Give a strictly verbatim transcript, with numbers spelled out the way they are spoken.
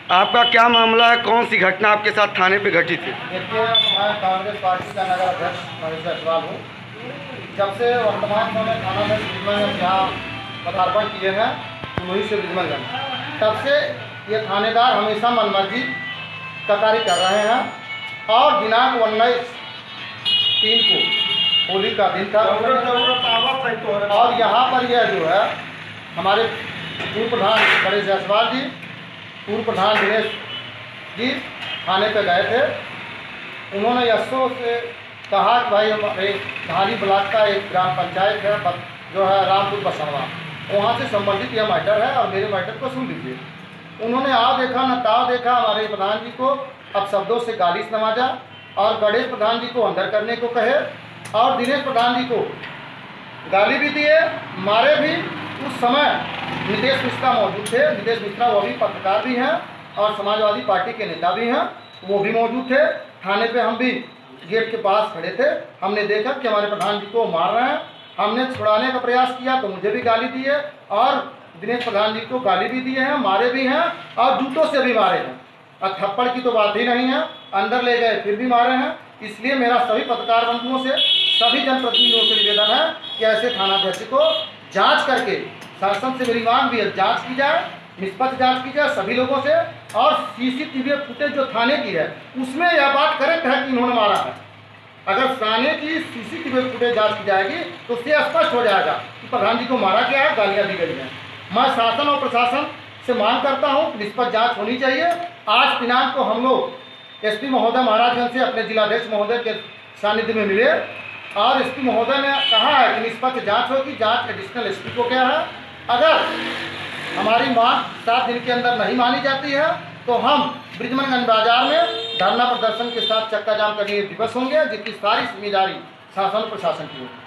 आपका क्या मामला है? कौन सी घटना आपके साथ थाने पे घटित है? देखिए, मैं कांग्रेस पार्टी का नगर अध्यक्ष महेश जायसवाल हूँ। जब से वर्तमान समय थानाध्यक्ष ब्रिजमनगंज यहाँ पदार्पण किए हैं उन्हीं से ब्रिजमनगंज, तब से ये थानेदार हमेशा मनमर्जी का कार्य कर रहे हैं। और दिनांक उन्नीस तीन को होली का दिन था और यहाँ पर यह जो है हमारे पूर्व प्रधान गणेश जायसवाल जी, पूर्व प्रधान दिनेश जी थाने पे गए थे। उन्होंने यशो से कहा कि भाई हमारे धारी ब्लॉक का एक ग्राम पंचायत है जो है रामपुर बसरवा, वहाँ से संबंधित यह मैटर है और मेरे मैटर को सुन लीजिए। उन्होंने आओ देखा न ताव देखा, हमारे प्रधान जी को अब शब्दों से गाली नवाजा और गणेश प्रधान जी को अंदर करने को कहे और दिनेश प्रधान जी को गाली भी दिए, मारे भी। उस समय नितेश मिश्रा मौजूद थे। नितेश मिश्रा वो भी पत्रकार भी हैं और समाजवादी पार्टी के नेता भी हैं, वो भी मौजूद थे। थाने पे हम भी गेट के पास खड़े थे। हमने देखा कि हमारे प्रधान जी को मार रहे हैं। हमने छुड़ाने का प्रयास किया तो मुझे भी गाली दी है और दिनेश प्रधान जी को गाली भी दिए हैं, मारे भी हैं और जूतों से भी मारे हैं। और थप्पड़ की तो बात ही नहीं है, अंदर ले गए फिर भी मारे हैं। इसलिए मेरा सभी पत्रकार बंधुओं से, सभी जनप्रतिनिधियों से निवेदन है कि ऐसे थानाध्यक्ष को जांच करके, शासन से मेरी मांग भी है, जांच की जाए, निष्पक्ष जांच की जाए सभी लोगों से। और सीसीटीवी फुटेज जो थाने की है उसमें यह बात करेक्ट है कि इन्होंने मारा है। अगर थाने की सीसीटीवी फुटेज जांच की जाएगी तो उससे स्पष्ट हो जाएगा कि प्रधान जी को मारा गया है, गालियाँ दी गई हैं। मैं शासन और प्रशासन से मांग करता हूँ कि निष्पक्ष जाँच होनी चाहिए। आज दिनांक को हम लोग एस पी महोदय महाराजगंज से अपने जिलाध्यक्ष महोदय के सानिध्य में मिले और एस पी महोदय ने कहा है कि निष्पक्ष जांच होगी। जांच एडिशनल एस पी को क्या है, अगर हमारी मांग सात दिन के अंदर नहीं मानी जाती है तो हम ब्रिजमनगंज बाजार में धरना प्रदर्शन के साथ चक्का जाम करने दिवस होंगे, जिसकी सारी जिम्मेदारी शासन प्रशासन की होगी।